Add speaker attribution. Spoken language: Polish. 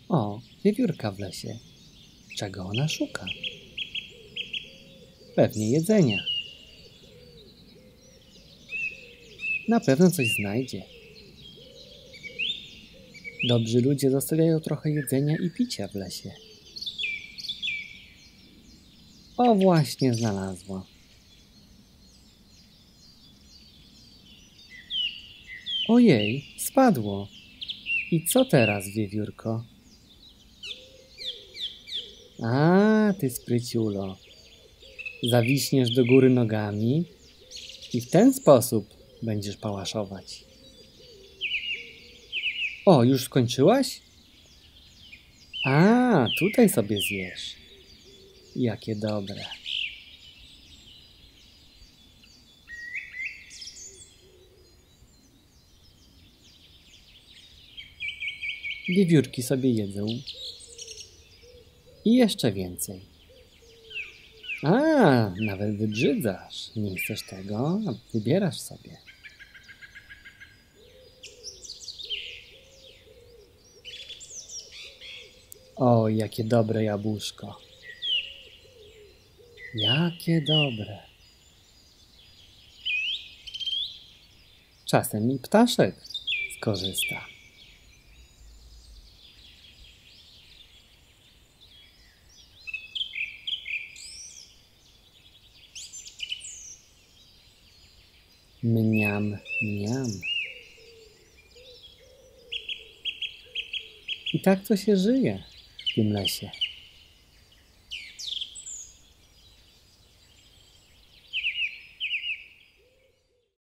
Speaker 1: O, wiewiórka w lesie. Czego ona szuka? Pewnie jedzenia. Na pewno coś znajdzie. Dobrzy ludzie zostawiają trochę jedzenia i picia w lesie. O, właśnie znalazła. Ojej, spadło. I co teraz, wiewiórko? A, ty spryciulo. Zawiśniesz do góry nogami i w ten sposób będziesz pałaszować. O, już skończyłaś? A, tutaj sobie zjesz. Jakie dobre. Wiewiórki sobie jedzą. I jeszcze więcej. A, nawet wybrzydzasz. Nie chcesz tego? Wybierasz sobie. O, jakie dobre jabłuszko. Jakie dobre. Czasem i ptaszek skorzysta. Mniam, mniam. I tak to się żyje w tym lesie.